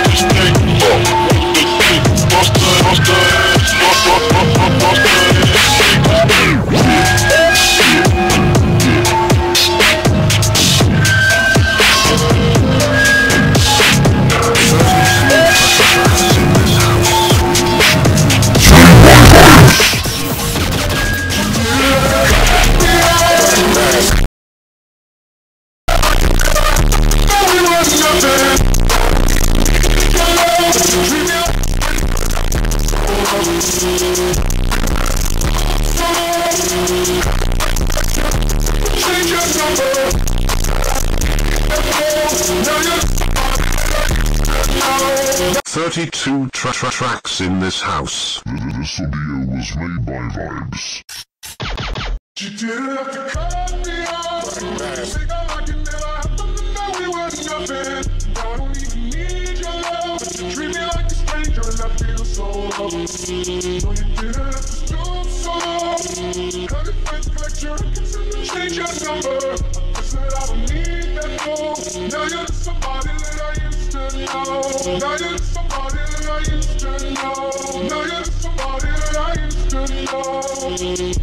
32 tracks in this house. This audio was made by Vibes. You didn't have to cut me off. Think I like it, never happened to know we were nothing. I don't even need your love. You treat me like a stranger and I feel so loved. No, you didn't have to stoop so low. Cut it with collector, change your number. I said I don't need that more. Now you're somebody that I used to know. Now you're somebody that I used to know. Now you're somebody that I used to know.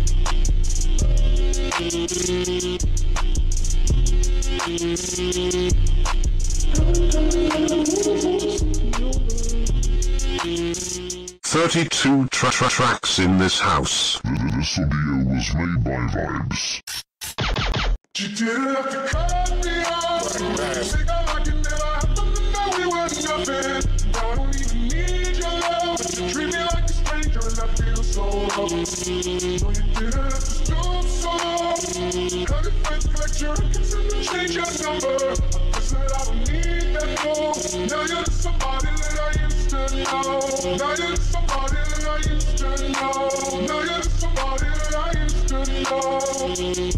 32 tracks in this house. This audio was made by Vibes. You didn't have to cut me off. Think I like it, never happened to know we were nothing. I don't even need your love. You treat me like a stranger and I feel so loved. No, you didn't have to stoop so low. Cut it with collector, change your number. I said I don't need that more. Now you're somebody that I used to know. Now you're somebody that I used to know. Now you're somebody that I used to know.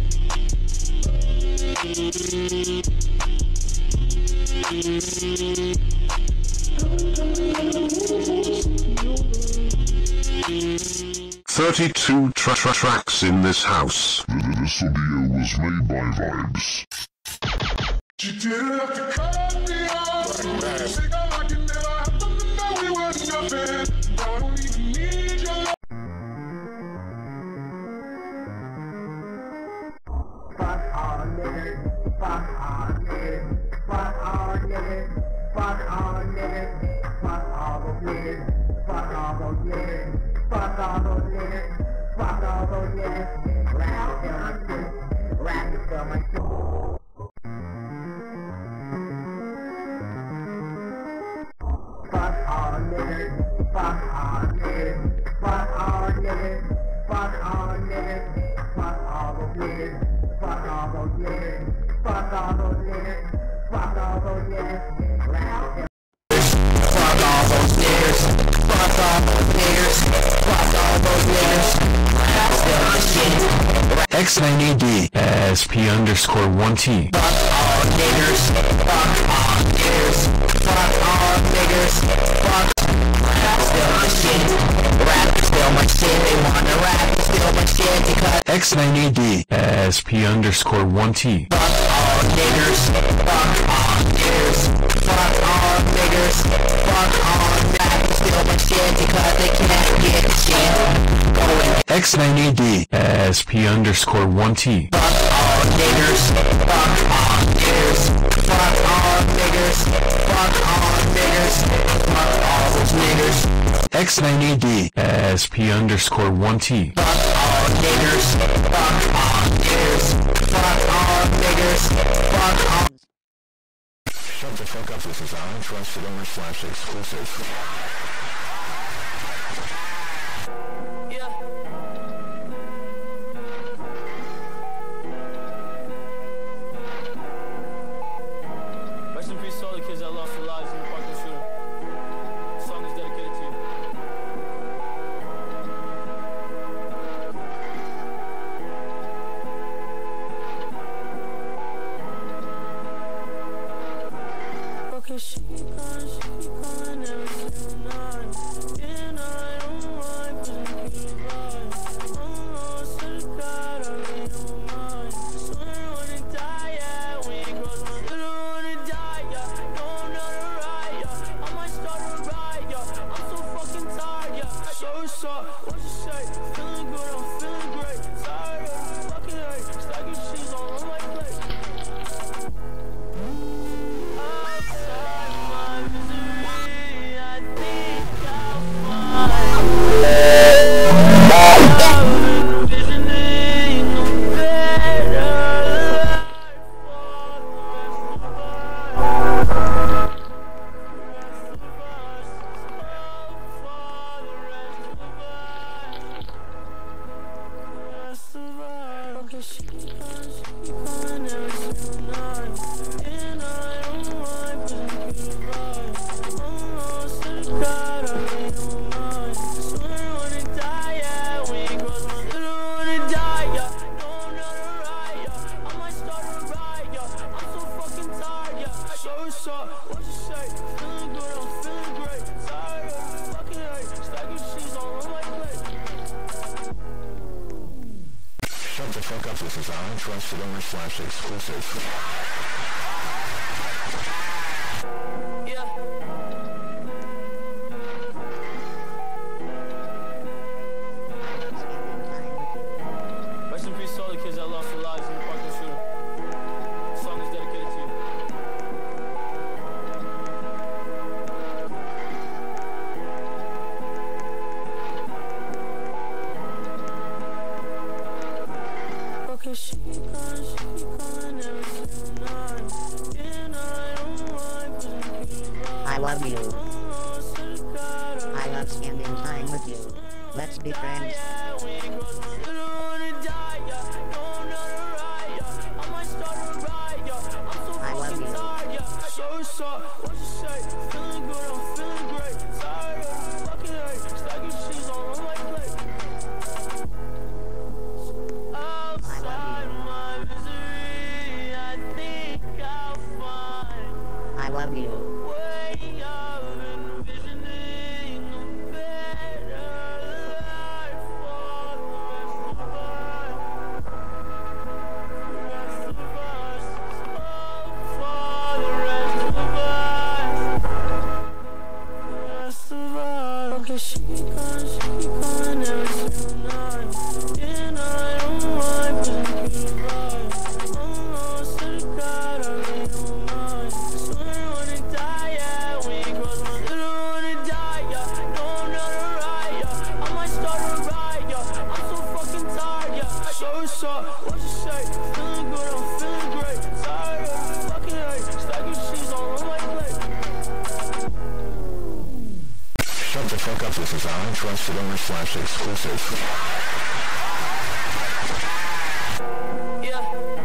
32 tracks in this house. This audio was made by Vibes. You didn't have to cut me off. Think I like it, never happened to know we were nothing. I don't even need your love. Fuck all niggas, fuck all niggas, fuck all niggas, fuck all niggas, fuck all those niggas, fuck all those niggas, fuck all those niggas, fuck all those niggas, rap till my shit, rap till my shit. Fuck all niggas, fuck all niggas, fuck all niggas, fuck all niggas, fuck all those niggas, fuck all those niggas, fuck all those niggas, fuck all those niggas, rap till fuck all those niggas, fuck all those niggas, fuck all those niggas, rap till my shit. X9AD SP_1T. Fuck all niggers, fuck all niggers, fuck all niggers, fuck rap still my shit, rap is still my shit, they wanna rap is still my shit because X9AD SP_1T. fuck all niggers, fuck all niggers, fuck all niggers, fuck all rap is still my shit because they can't get shit going. X9AD SP_1T. Fuck all niggers, fuck all niggers, fuck all niggers, fuck all niggers, fuck all those niggers. X9AD SP_1T. Fuck all niggers, fuck all niggers, fuck all niggers, fuck all. Shut the fuck up, this is Untrusted Owner / exclusive. Rest in peace to all the kids that lost their lives in the parking shooting. The song is dedicated to you. Okay, she gone, never feel none. And I don't mind, but I can't run. I'm lost to the God, I really don't mind. So I don't wanna die, yeah, we ain't cross my little wanna die, yeah. No, I'm not a riot, yeah. I might what's up, what you say? Feeling good, I'm feeling great. Tired of the fucking hate. Stacking cheese all on my plate. Outside my misery, I think I'll find envisioning a better life okay, she gone, never seen none. And I don't mind putting good right. Almost to the God, I really don't mind. Swear wanna die, yeah. We ain't cross my little wanna die, yeah. Don't know the right, yeah. I might start a riot, yeah. I'm so fucking tired, yeah. So what's up, what you say? Feeling good, I'm feeling great. Tired of the fucking hate. Stacking cheese all on my plate. Shut the fuck up, this is Untrusted Owner / exclusive. Yeah. Rest in peace to all the kids that lost their lives in the Parkland shooting. This song is dedicated to you. Okay, she gone, never seen none. And I don't mind putting good right. I love you. Almost to the God, I love spending time with you. Let's be friends. yeah, we ain't cross my little wanna die, yeah. Don't know the right, yeah. I might start a riot, yeah. I'm so I love fucking you. tired, yeah. So what's up, what you say? Feeling good, I'm feeling great. Tired of the fucking hate. Stacking cheese all on my plate. Outside my misery, I think I'll find I love you. a way of envisioning a better life for the rest of us. For the rest of us. Okay, she gone, never seen none. And I don't mind putting good right. Almost to the God, I really don't mind. Swear wanna die, yeah. We ain't cross my little wanna die, yeah. Don't know the right, yeah. I might start a riot, yeah. I'm so fucking tired, yeah. So what's up, what you say? Feeling good, I'm feeling great. Tired of the fucking hate. Stacking cheese all on my plate. Shut the fuck up, this is Untrusted Owner / exclusive. Yeah.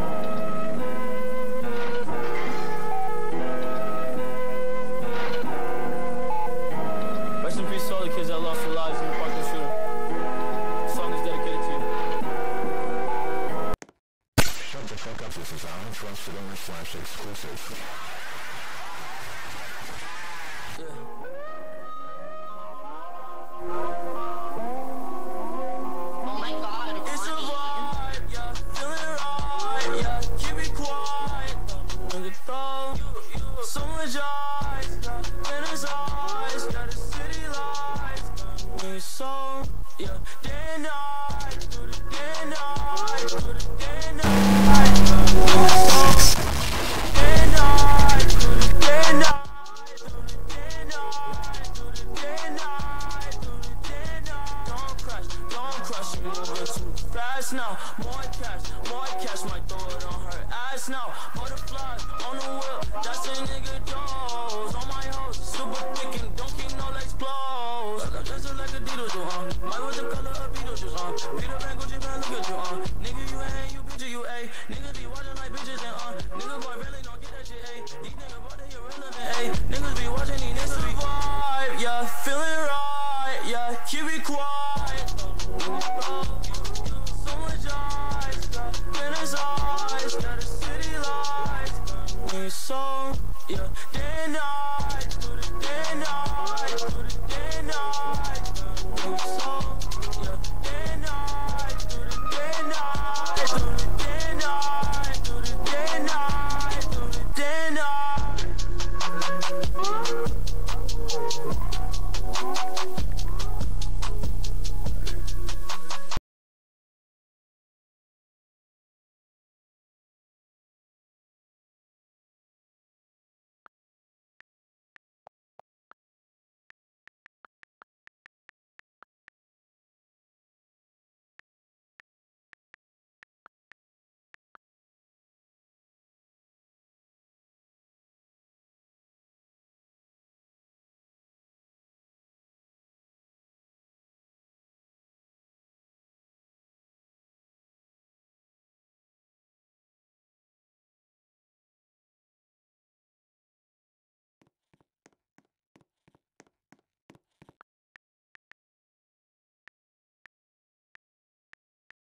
Rest in peace to all the kids that lost their lives in the Parkland shooting. This song is dedicated to you. Shut the fuck up, this is Untrusted Owner / exclusive. Yeah. Oh my god, It's a Ronnie. vibe, yeah. Feeling right, yeah. Keep it quiet. Bring it down. So much eyes, yeah. Fantasize, got the city lights. Bring it so, yeah. Day and night, do the day and night, do the day and night. Bring it so, day and night, do the day and night, do the day and night, do the day and night, do the day and night. Don't crash, you moving too fast now. More cash, might throw it on her ass now. Butterflies on the wheel, that's a nigga dose. On my hoes, super thick and don't keep no legs closed. Just like a Beetlejuice, Might with the color of Beetlejuice, Peter Pan, Gucci Pan, look at you, Nigga, you ain't, you picture, you A. Niggas be watching like bitches and nigga boy really don't get that shit, ayy. These niggas boy, they irrelevant, ayy. Niggas be watching, these niggas be vibe, yeah. Feeling right, yeah. Keep it quiet. So much eyes, got fantasize, got the city lights. When you so, yeah. Day and night, do the day and night, do the day and night. When you so, yeah. Day and night, do the day and night, do the day and night, do the day and night, do the day and night.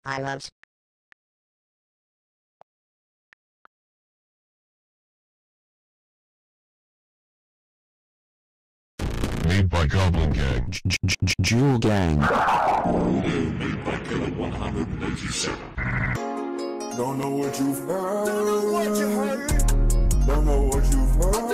I love Made by Goblin Gang. Jewel Gang. Made by Killer 187. Don't know what you've heard. Don't know what you heard. Don't know what you've heard.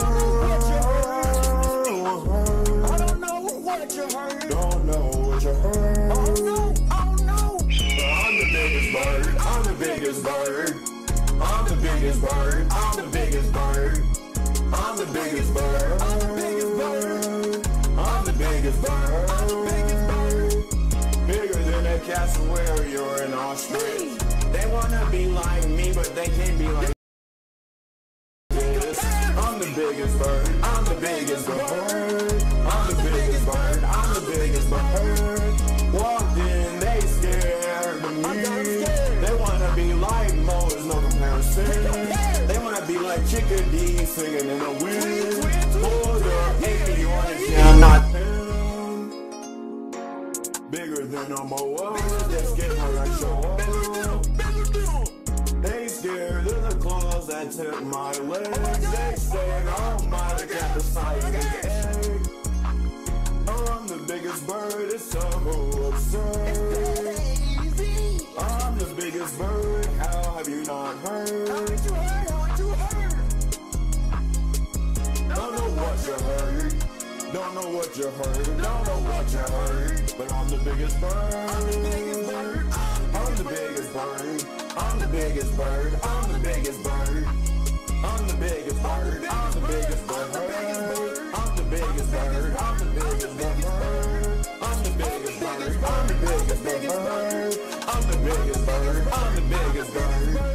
I don't know what you heard. Don't know what you heard. Oh no, oh no. I'm the biggest bird. I'm the biggest bird. I'm the biggest bird. I'm the biggest bird. I'm the biggest bird. I'm the biggest bird. I'm the biggest bird. I'm the biggest bird. Bigger than a castle where you're an ostrich. They wanna be like me, but they can't be like this. I'm the biggest bird. I'm the biggest bird. I'm the biggest bird. I'm the biggest bird. Walked in, they scared of me. They wanna be like Mo, there's no comparison. They wanna be like Chickadee singing in the wind. Hold up, hey, you wanna see I'm not bigger than a Moa. Just get her like show. They scared of the claws that took my legs. They said, oh my, they got the size of the egg. I'm the biggest bird, it's so absurd. I'm the biggest bird, how have you not heard? Haven't you heard? Haven't you heard? Don't know what you heard. Don't know what you heard. Don't know what you heard. But I'm the biggest bird. I'm the biggest bird. I'm the biggest bird. I'm the biggest bird. I'm the biggest bird. I'm the biggest bird. I'm the biggest bird. I'm the biggest bird. I'm the biggest bird. I'm the biggest bird. I'm the biggest bird. I'm the biggest bird. I'm the biggest bird.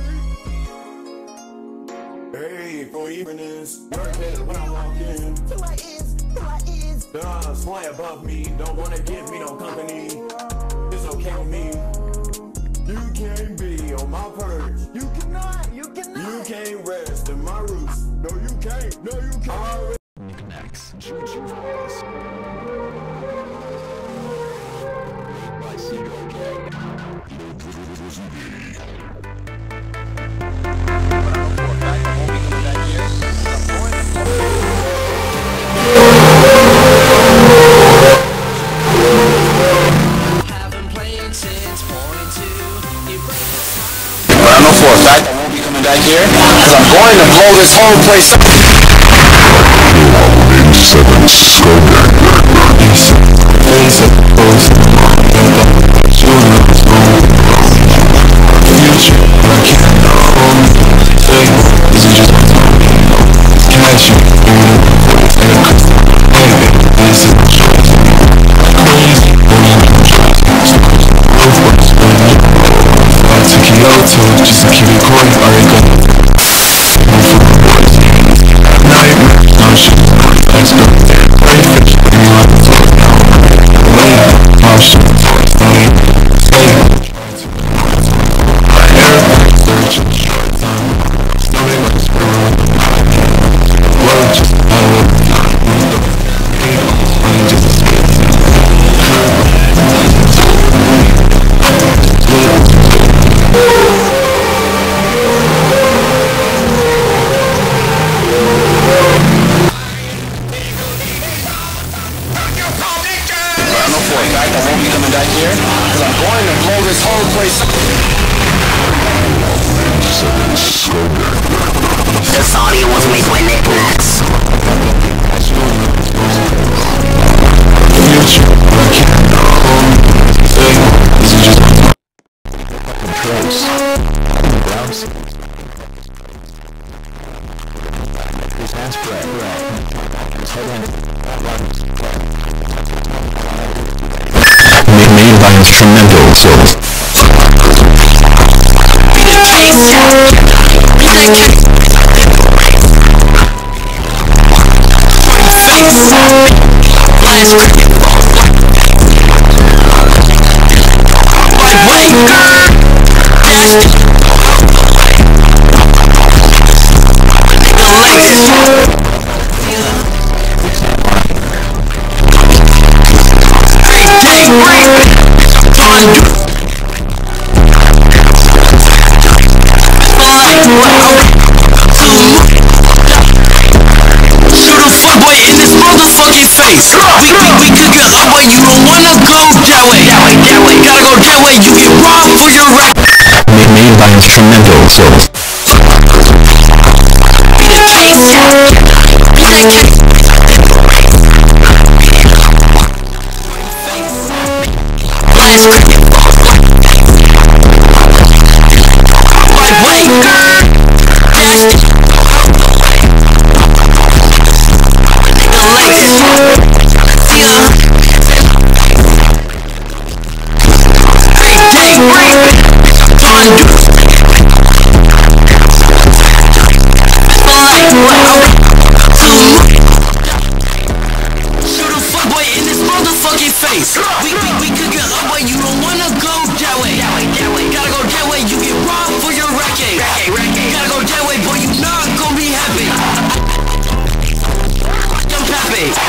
Hey, for evenness, you're ahead when I walk in. Who I is, who I is. Fly above me, don't wanna give me no company. It's okay with me. You can't be on my perch. You cannot, you cannot. You can't rest in my roots. No, you can't, no, you can't. Knickknacks. Juju Voice. Made by Seagull Gang. Back here, because I'm going to blow this whole place up. 187 Skull Gang. Just to keep it going, already got nightmare, no shit, let's go. Play fish, bring me like a float now. Lay, pop shit, stay. My airplane searching short time. Stomach like a squirrel, blood just out of the time. Hate on the spine, just a space. Back here, because I'm going to blow this whole place up. This audio was made by Knickknacks. This is just controls. Browse. This hand's made by instrumental souls. We could get up, but you don't wanna go that way. Gotta go that way, you get robbed for your rap. Made by instrumentals. We could get up, but you don't wanna go that way. Gotta go that way, you get robbed for your racket. Gotta go that way, boy, you not gonna be happy. I'm happy.